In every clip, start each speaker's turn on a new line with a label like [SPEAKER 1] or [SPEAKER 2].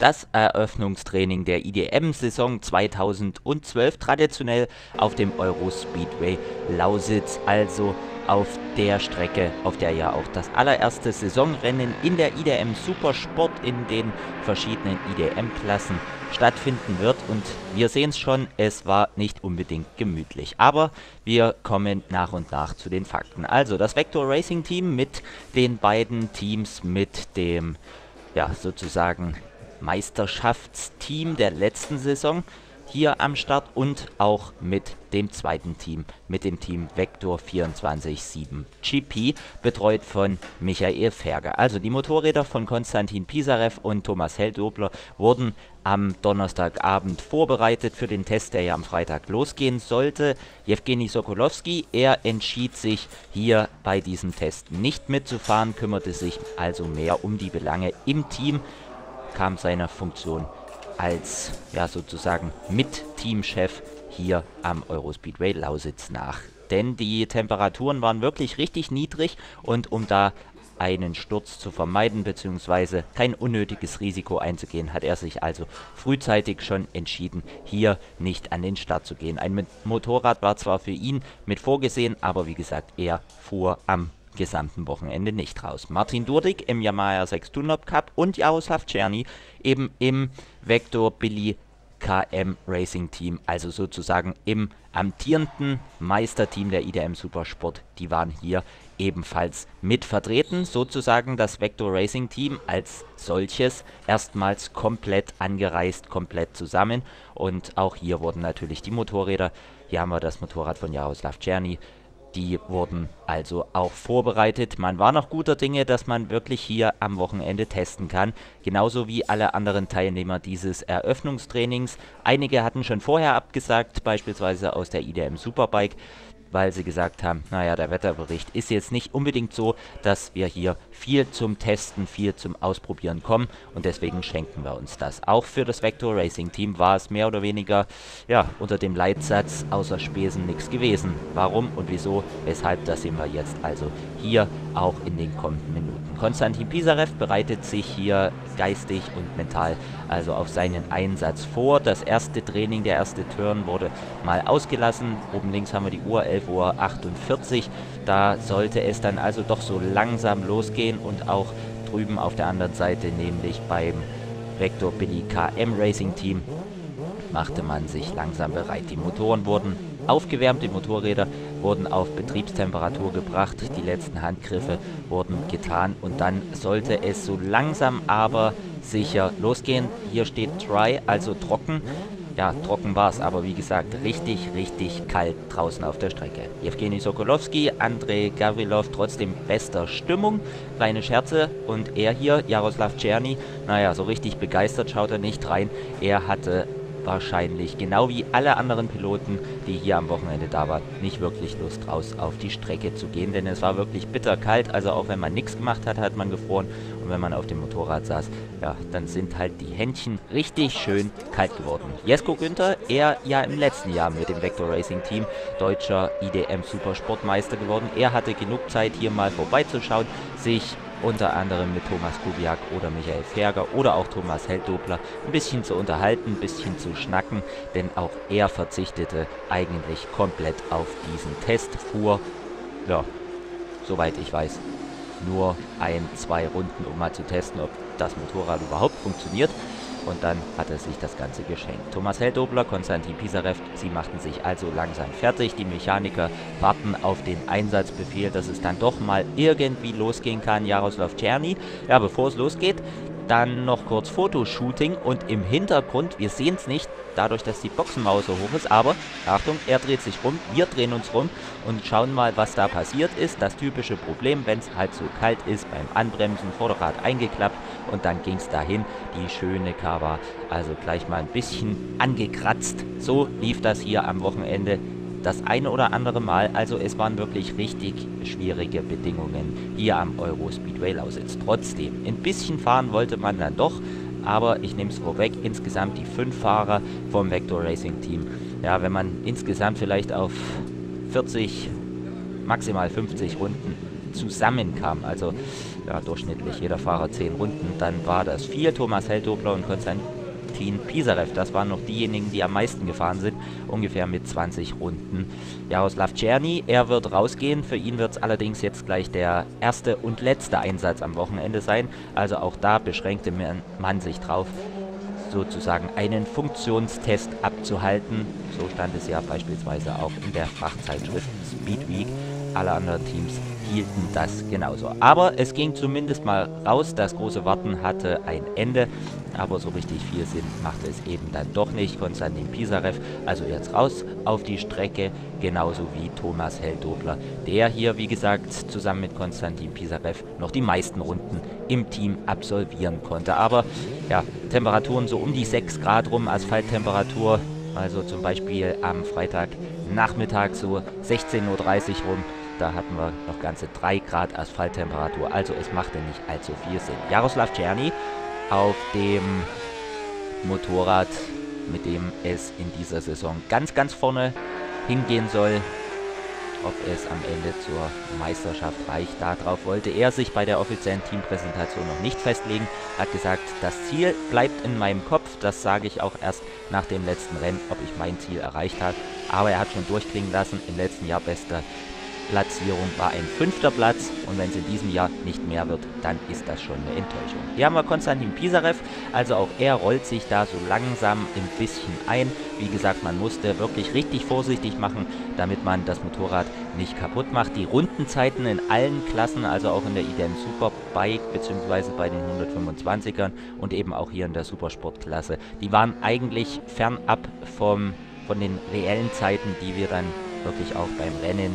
[SPEAKER 1] das Eröffnungstraining der IDM-Saison 2012, traditionell auf dem Eurospeedway Lausitz, also auf der Strecke, auf der ja auch das allererste Saisonrennen in der IDM Supersport in den verschiedenen IDM-Klassen stattfinden wird. Und wir sehen es schon, es war nicht unbedingt gemütlich. Aber wir kommen nach und nach zu den Fakten. Also das Vector Racing Team mit den beiden Teams, mit dem, ja, sozusagen Meisterschaftsteam der letzten Saison hier am Start und auch mit dem zweiten Team, mit dem Team Vector 24/7 GP, betreut von Michael Ferger. Also die Motorräder von Konstantin Pisarev und Thomas Heldobler wurden am Donnerstagabend vorbereitet für den Test, der ja am Freitag losgehen sollte. Jewgeni Sokolowski, er entschied sich hier bei diesem Test nicht mitzufahren, kümmerte sich also mehr um die Belange im Team, kam seiner Funktion als, ja, sozusagen Mit-Teamchef hier am Eurospeedway Lausitz nach. Denn die Temperaturen waren wirklich richtig niedrig und um da einen Sturz zu vermeiden bzw. kein unnötiges Risiko einzugehen, hat er sich also frühzeitig schon entschieden, hier nicht an den Start zu gehen. Ein Motorrad war zwar für ihn mit vorgesehen, aber wie gesagt, er fuhr am gesamten Wochenende nicht raus. Martin Durdig im Yamaha 6 Tunop Cup und Jaroslav Czerny eben im Vector Billy KM Racing Team, also sozusagen im amtierenden Meisterteam der IDM Supersport. Die waren hier ebenfalls mit vertreten, sozusagen das Vector Racing Team als solches erstmals komplett angereist, komplett zusammen. Und auch hier wurden natürlich die Motorräder, hier haben wir das Motorrad von Jaroslav Czerny, die wurden also auch vorbereitet. Man war noch guter Dinge, dass man wirklich hier am Wochenende testen kann. Genauso wie alle anderen Teilnehmer dieses Eröffnungstrainings. Einige hatten schon vorher abgesagt, beispielsweise aus der IDM Superbike, weil sie gesagt haben, naja, der Wetterbericht ist jetzt nicht unbedingt so, dass wir hier viel zum Testen, viel zum Ausprobieren kommen und deswegen schenken wir uns das. Auch für das Vector Racing Team war es mehr oder weniger, ja, unter dem Leitsatz außer Spesen nichts gewesen. Warum und wieso, weshalb, das sehen wir jetzt also hier auch in den kommenden Minuten. Konstantin Pisarev bereitet sich hier geistig und mental also auf seinen Einsatz vor. Das erste Training, der erste Turn wurde mal ausgelassen. Oben links haben wir die Uhr, 11:48 Uhr. Da sollte es dann also doch so langsam losgehen und auch drüben auf der anderen Seite, nämlich beim Vector Billy KM Racing Team, machte man sich langsam bereit. Die Motoren wurden aufgewärmt, die Motorräder wurden auf Betriebstemperatur gebracht, die letzten Handgriffe wurden getan und dann sollte es so langsam aber sicher losgehen. Hier steht dry, also trocken. Ja, trocken war es, aber wie gesagt, richtig, richtig kalt draußen auf der Strecke. Jewgeni Sokolowski, Andrei Gavrilov, trotzdem bester Stimmung, kleine Scherze und er hier, Jaroslav Czerny, naja, so richtig begeistert schaut er nicht rein. Er hatte wahrscheinlich, genau wie alle anderen Piloten, die hier am Wochenende da waren, nicht wirklich Lust raus auf die Strecke zu gehen, denn es war wirklich bitterkalt, also auch wenn man nichts gemacht hat, hat man gefroren und wenn man auf dem Motorrad saß, ja, dann sind halt die Händchen richtig schön kalt geworden. Jesko Günther, er ja im letzten Jahr mit dem Vector Racing Team deutscher IDM Supersportmeister geworden, er hatte genug Zeit hier mal vorbeizuschauen, sich unter anderem mit Thomas Kubiak oder Michael Ferger oder auch Thomas Heldobler ein bisschen zu unterhalten, ein bisschen zu schnacken, denn auch er verzichtete eigentlich komplett auf diesen Test, fuhr, ja, soweit ich weiß, nur 2 Runden, um mal zu testen, ob das Motorrad überhaupt funktioniert. Und dann hat er sich das Ganze geschenkt. Thomas Heldobler, Konstantin Pisarev, sie machten sich also langsam fertig. Die Mechaniker warten auf den Einsatzbefehl, dass es dann doch mal irgendwie losgehen kann. Jaroslav Czerny, ja, bevor es losgeht, dann noch kurz Fotoshooting und im Hintergrund, wir sehen es nicht, dadurch, dass die Boxenmauer so hoch ist, aber Achtung, er dreht sich rum, wir drehen uns rum und schauen mal, was da passiert ist. Das typische Problem, wenn es halt so kalt ist, beim Anbremsen, Vorderrad eingeklappt und dann ging es dahin, die schöne Kawa, also gleich mal ein bisschen angekratzt. So lief das hier am Wochenende das eine oder andere Mal, also es waren wirklich richtig schwierige Bedingungen hier am Eurospeedway Lausitz. Trotzdem, ein bisschen fahren wollte man dann doch, aber ich nehme es vorweg, insgesamt die 5 Fahrer vom Vector Racing Team. Ja, wenn man insgesamt vielleicht auf 40, maximal 50 Runden zusammenkam, also ja, durchschnittlich jeder Fahrer 10 Runden, dann war das viel. Thomas Heldobler und Konstantin Pisarev, das waren noch diejenigen, die am meisten gefahren sind, ungefähr mit 20 Runden. Jaroslav Czerny, er wird rausgehen, für ihn wird es allerdings jetzt gleich der erste und letzte Einsatz am Wochenende sein, also auch da beschränkte man sich drauf, sozusagen einen Funktionstest abzuhalten. So stand es ja beispielsweise auch in der Fachzeitschrift Speedweek. Alle anderen Teams hielten das genauso. Aber es ging zumindest mal raus. Das große Warten hatte ein Ende. Aber so richtig viel Sinn machte es eben dann doch nicht. Konstantin Pisarev also jetzt raus auf die Strecke, genauso wie Thomas Heldobler, der hier, wie gesagt, zusammen mit Konstantin Pisarev noch die meisten Runden im Team absolvieren konnte. Aber ja, Temperaturen so um die 6 Grad rum, Asphalttemperatur, also zum Beispiel am Freitagnachmittag so 16:30 Uhr rum. Da hatten wir noch ganze 3 Grad Asphalttemperatur, also es machte nicht allzu viel Sinn. Jaroslav Czerny auf dem Motorrad, mit dem es in dieser Saison ganz, ganz vorne hingehen soll. Ob es am Ende zur Meisterschaft reicht, darauf wollte er sich bei der offiziellen Teampräsentation noch nicht festlegen. Hat gesagt, das Ziel bleibt in meinem Kopf, das sage ich auch erst nach dem letzten Rennen, ob ich mein Ziel erreicht habe. Aber er hat schon durchklingen lassen, im letzten Jahr bester Platzierung war ein 5. Platz und wenn es in diesem Jahr nicht mehr wird, dann ist das schon eine Enttäuschung. Hier haben wir Konstantin Pisarev, also auch er rollt sich da so langsam ein bisschen ein. Wie gesagt, man musste wirklich richtig vorsichtig machen, damit man das Motorrad nicht kaputt macht. Die Rundenzeiten in allen Klassen, also auch in der IDM Superbike bzw. bei den 125ern und eben auch hier in der Supersportklasse, die waren eigentlich fernab von den reellen Zeiten, die wir dann wirklich auch beim Rennen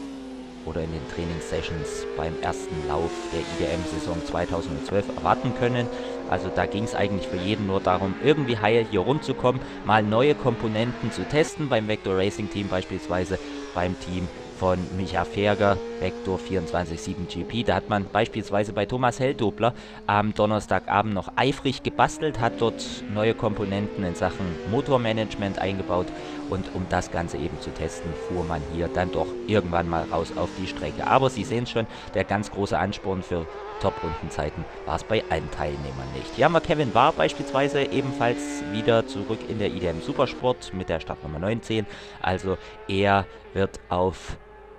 [SPEAKER 1] oder in den Trainingssessions beim ersten Lauf der IDM-Saison 2012 erwarten können. Also da ging es eigentlich für jeden nur darum, irgendwie heil hier rumzukommen, mal neue Komponenten zu testen, beim Vector Racing Team beispielsweise, beim Team von Micha Ferger, Vector 24/7 GP. Da hat man beispielsweise bei Thomas Heldobler am Donnerstagabend noch eifrig gebastelt, hat dort neue Komponenten in Sachen Motormanagement eingebaut und um das Ganze eben zu testen, fuhr man hier dann doch irgendwann mal raus auf die Strecke. Aber Sie sehen schon, der ganz große Ansporn für Top-Rundenzeiten war es bei allen Teilnehmern nicht. Hier haben wir Kevin Wahr beispielsweise ebenfalls wieder zurück in der IDM Supersport mit der Startnummer 19. Also er wird auf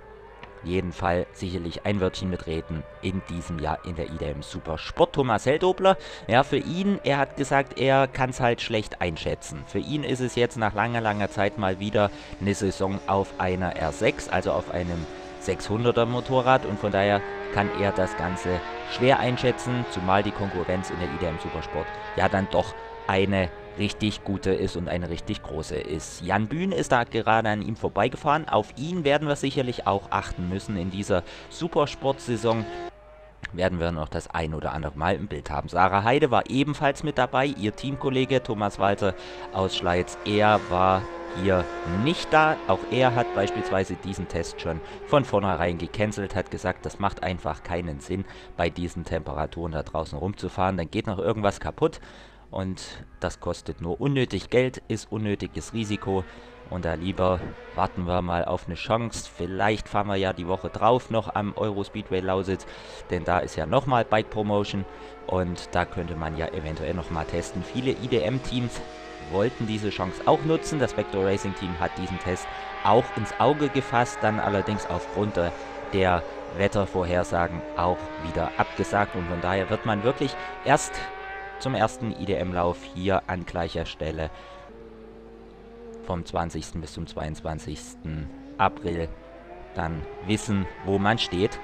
[SPEAKER 1] jeden Fall sicherlich ein Wörtchen mitreden in diesem Jahr in der IDM Supersport. Thomas Heldobler, ja, für ihn, er hat gesagt, er kann es halt schlecht einschätzen. Für ihn ist es jetzt nach langer, langer Zeit mal wieder eine Saison auf einer R6, also auf einem 600er Motorrad, und von daher kann er das Ganze schwer einschätzen, zumal die Konkurrenz in der IDM Supersport ja dann doch eine richtig gute ist und eine richtig große ist. Jan Bühn ist da gerade an ihm vorbeigefahren. Auf ihn werden wir sicherlich auch achten müssen. In dieser Supersport-Saison werden wir noch das ein oder andere Mal im Bild haben. Sarah Heide war ebenfalls mit dabei. Ihr Teamkollege Thomas Walter aus Schleiz, er war hier nicht da. Auch er hat beispielsweise diesen Test schon von vornherein gecancelt, hat gesagt, das macht einfach keinen Sinn, bei diesen Temperaturen da draußen rumzufahren. Dann geht noch irgendwas kaputt. Und das kostet nur unnötig Geld, ist unnötiges Risiko. Und da lieber warten wir mal auf eine Chance. Vielleicht fahren wir ja die Woche drauf noch am Eurospeedway Lausitz, denn da ist ja nochmal Bike Promotion und da könnte man ja eventuell nochmal testen. Viele IDM-Teams wollten diese Chance auch nutzen. Das Vector Racing Team hat diesen Test auch ins Auge gefasst, dann allerdings aufgrund der Wettervorhersagen auch wieder abgesagt. Und von daher wird man wirklich erst zum ersten IDM-Lauf hier an gleicher Stelle vom 20. bis zum 22. April dann wissen, wo man steht.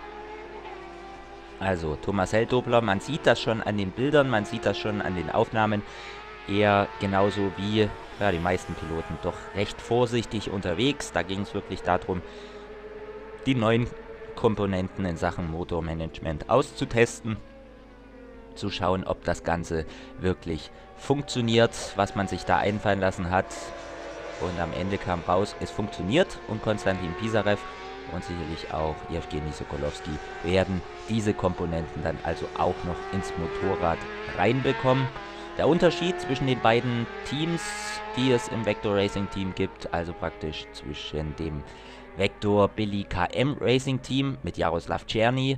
[SPEAKER 1] Also Thomas Heldobler, man sieht das schon an den Bildern, man sieht das schon an den Aufnahmen. Er genauso wie ja, die meisten Piloten doch recht vorsichtig unterwegs. Da ging es wirklich darum, die neuen Komponenten in Sachen Motormanagement auszutesten, zu schauen, ob das Ganze wirklich funktioniert, was man sich da einfallen lassen hat. Und am Ende kam raus, es funktioniert, und Konstantin Pisarev und sicherlich auch Jewgeni Sokolowski werden diese Komponenten dann also auch noch ins Motorrad reinbekommen. Der Unterschied zwischen den beiden Teams, die es im Vector Racing Team gibt, also praktisch zwischen dem Vector Billy KM Racing Team mit Jaroslav Czerny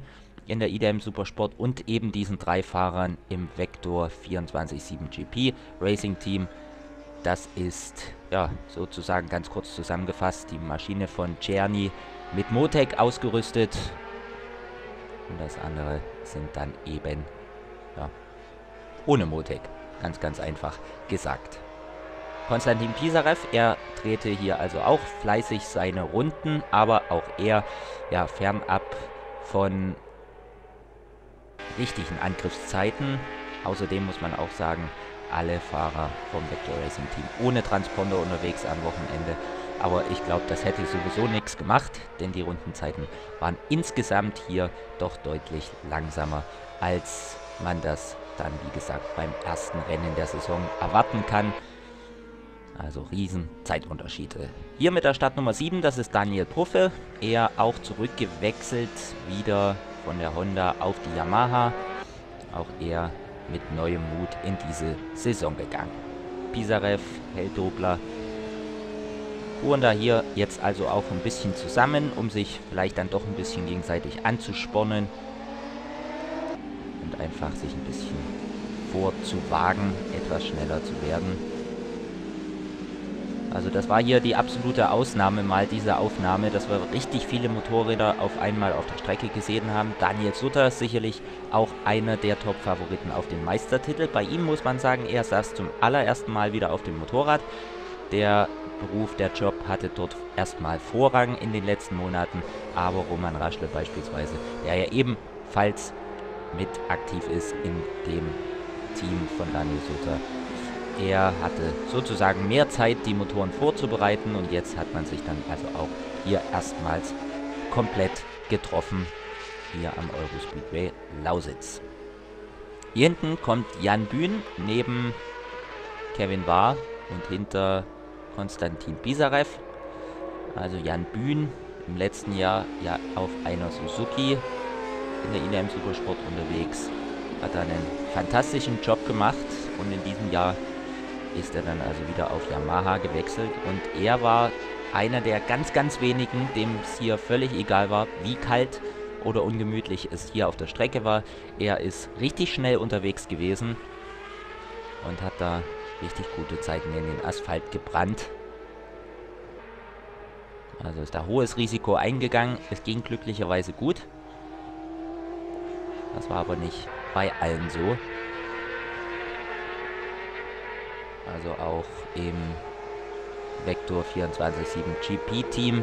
[SPEAKER 1] in der IDM Supersport und eben diesen 3 Fahrern im Vector 24/7 GP Racing Team. Das ist, ja, sozusagen ganz kurz zusammengefasst, die Maschine von Czerny mit Motec ausgerüstet. Und das andere sind dann eben, ja, ohne Motec. Ganz, ganz einfach gesagt. Konstantin Pisarev, er drehte hier also auch fleißig seine Runden, aber auch er, ja, fernab von richtigen Angriffszeiten. Außerdem muss man auch sagen, alle Fahrer vom Vector Racing Team ohne Transponder unterwegs am Wochenende. Aber ich glaube, das hätte sowieso nichts gemacht, denn die Rundenzeiten waren insgesamt hier doch deutlich langsamer, als man das dann, wie gesagt, beim ersten Rennen der Saison erwarten kann. Also riesen Zeitunterschiede. Hier mit der Startnummer 7, das ist Daniel Puffe. Er auch zurückgewechselt, wieder von der Honda auf die Yamaha. Auch er mit neuem Mut in diese Saison gegangen. Pisarev, Held-Dobler, fuhren da hier jetzt also auch ein bisschen zusammen, um sich vielleicht dann doch ein bisschen gegenseitig anzuspornen und einfach sich ein bisschen vorzuwagen, etwas schneller zu werden. Also das war hier die absolute Ausnahme mal, diese Aufnahme, dass wir richtig viele Motorräder auf einmal auf der Strecke gesehen haben. Daniel Sutter sicherlich auch einer der Top-Favoriten auf den Meistertitel. Bei ihm muss man sagen, er saß zum allerersten Mal wieder auf dem Motorrad. Der Beruf, der Job hatte dort erstmal Vorrang in den letzten Monaten, aber Roman Raschle beispielsweise, der ja ebenfalls mit aktiv ist in dem Team von Daniel Sutter, er hatte sozusagen mehr Zeit, die Motoren vorzubereiten, und jetzt hat man sich dann also auch hier erstmals komplett getroffen, hier am Eurospeedway Lausitz. Hier hinten kommt Jan Bühn neben Kevin Wahr und hinter Konstantin Pisarev. Also Jan Bühn im letzten Jahr ja auf einer Suzuki in der IDM Supersport unterwegs, hat dann einen fantastischen Job gemacht, und in diesem Jahr ist er dann also wieder auf Yamaha gewechselt, und er war einer der ganz, ganz wenigen, dem es hier völlig egal war, wie kalt oder ungemütlich es hier auf der Strecke war. Er ist richtig schnell unterwegs gewesen und hat da richtig gute Zeiten in den Asphalt gebrannt. Also ist da hohes Risiko eingegangen. Es ging glücklicherweise gut. Das war aber nicht bei allen so. Also auch im Vector 24/7 GP-Team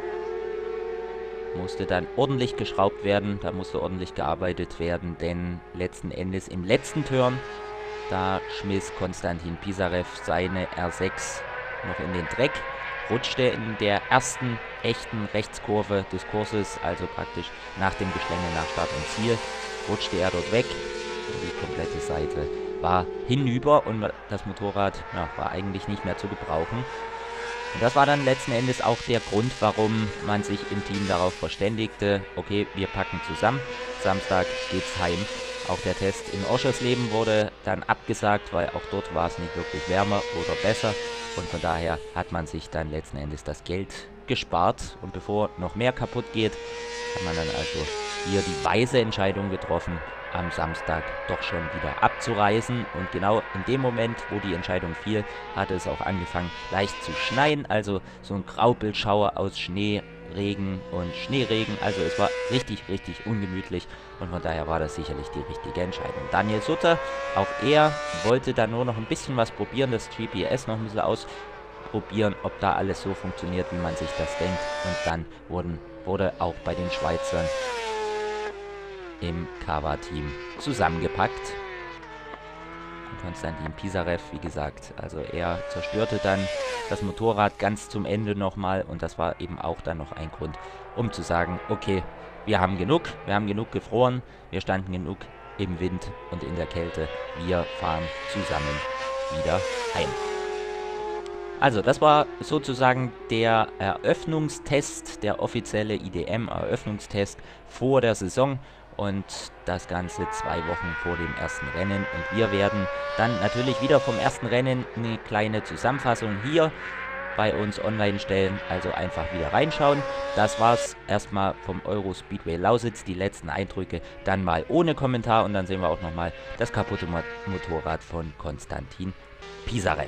[SPEAKER 1] musste dann ordentlich geschraubt werden, da musste ordentlich gearbeitet werden, denn letzten Endes im letzten Turn, da schmiss Konstantin Pisarev seine R6 noch in den Dreck, rutschte in der ersten echten Rechtskurve des Kurses, also praktisch nach dem Geschlänge nach Start und Ziel, rutschte er dort weg, und die komplette Seite war hinüber, und das Motorrad, ja, war eigentlich nicht mehr zu gebrauchen. Und das war dann letzten Endes auch der Grund, warum man sich im Team darauf verständigte, okay, wir packen zusammen, Samstag geht's heim. Auch der Test in Oschersleben wurde dann abgesagt, weil auch dort war es nicht wirklich wärmer oder besser, und von daher hat man sich dann letzten Endes das Geld gespart, und bevor noch mehr kaputt geht, hat man dann also hier die weise Entscheidung getroffen, am Samstag doch schon wieder abzureisen, und genau in dem Moment, wo die Entscheidung fiel, hatte es auch angefangen leicht zu schneien, also so ein Graupelschauer aus Schnee, Regen und Schneeregen, also es war richtig, richtig ungemütlich, und von daher war das sicherlich die richtige Entscheidung. Daniel Sutter, auch er wollte da nur noch ein bisschen was probieren, das GPS noch ein bisschen ausprobieren, ob da alles so funktioniert, wie man sich das denkt, und dann wurde auch bei den Schweizern im Kawa-Team zusammengepackt. Und Konstantin Pisarev, wie gesagt, also er zerstörte dann das Motorrad ganz zum Ende nochmal, und das war eben auch dann noch ein Grund, um zu sagen, okay, wir haben genug gefroren, wir standen genug im Wind und in der Kälte, wir fahren zusammen wieder heim. Also das war sozusagen der Eröffnungstest, der offizielle IDM-Eröffnungstest vor der Saison, und das Ganze 2 Wochen vor dem ersten Rennen, und wir werden dann natürlich wieder vom ersten Rennen eine kleine Zusammenfassung hier bei uns online stellen, also einfach wieder reinschauen. Das war's erstmal vom Eurospeedway Lausitz, die letzten Eindrücke, dann mal ohne Kommentar und dann sehen wir auch nochmal das kaputte Motorrad von Konstantin Pisarev.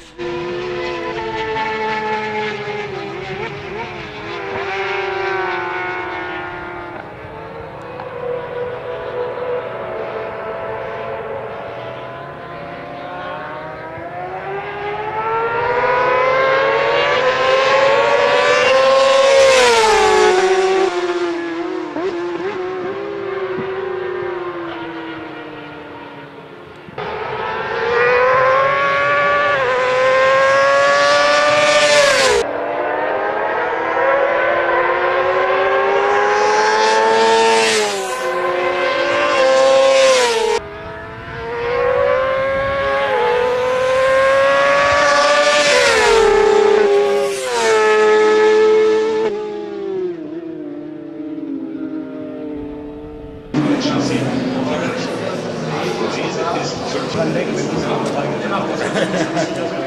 [SPEAKER 2] Dann weg, wenn du es